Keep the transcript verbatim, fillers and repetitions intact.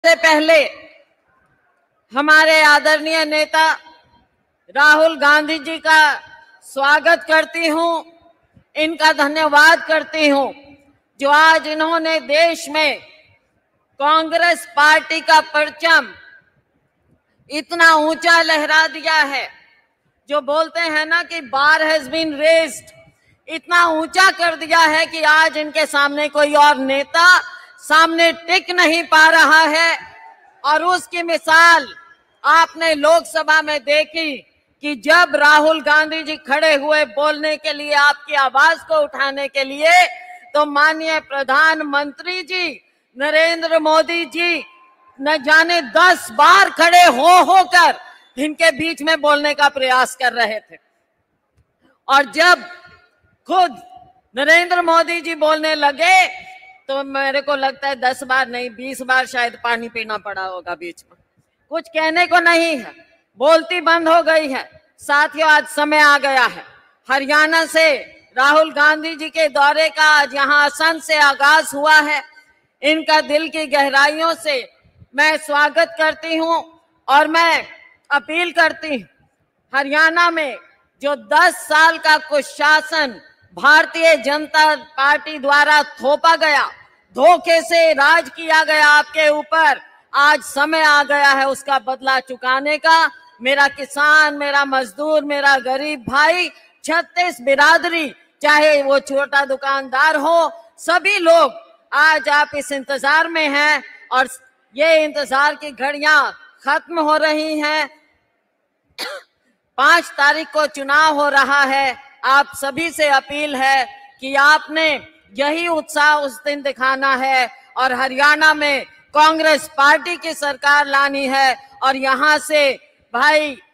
से पहले हमारे आदरणीय नेता राहुल गांधी जी का स्वागत करती हूं, इनका धन्यवाद करती हूं जो आज इन्होंने देश में कांग्रेस पार्टी का परचम इतना ऊंचा लहरा दिया है। जो बोलते हैं ना कि बार हैज बीन रेज्ड, इतना ऊंचा कर दिया है कि आज इनके सामने कोई और नेता सामने टिक नहीं पा रहा है। और उसकी मिसाल आपने लोकसभा में देखी कि जब राहुल गांधी जी खड़े हुए बोलने के लिए, आपकी आवाज को उठाने के लिए, तो माननीय प्रधानमंत्री जी नरेंद्र मोदी जी न जाने दस बार खड़े हो होकर इनके बीच में बोलने का प्रयास कर रहे थे। और जब खुद नरेंद्र मोदी जी बोलने लगे तो मेरे को लगता है दस बार नहीं बीस बार शायद पानी पीना पड़ा होगा बीच में। कुछ कहने को नहीं है, बोलती बंद हो गई है। साथियों, आज समय आ गया है। हरियाणा से राहुल गांधी जी के दौरे का आज यहाँ असम से आगाज हुआ है। इनका दिल की गहराइयों से मैं स्वागत करती हूँ और मैं अपील करती हूँ, हरियाणा में जो दस साल का कुशासन भारतीय जनता पार्टी द्वारा थोपा गया, धोखे से राज किया गया आपके ऊपर, आज समय आ गया है उसका बदला चुकाने का। मेरा किसान, मेरा मजदूर, मेरा गरीब भाई, छत्तीस बिरादरी, चाहे वो छोटा दुकानदार हो, सभी लोग आज आप इस इंतजार में हैं और ये इंतजार की घड़ियां खत्म हो रही हैं। पांच तारीख को चुनाव हो रहा है। आप सभी से अपील है कि आपने यही उत्साह उस दिन दिखाना है और हरियाणा में कांग्रेस पार्टी की सरकार लानी है। और यहाँ से भाई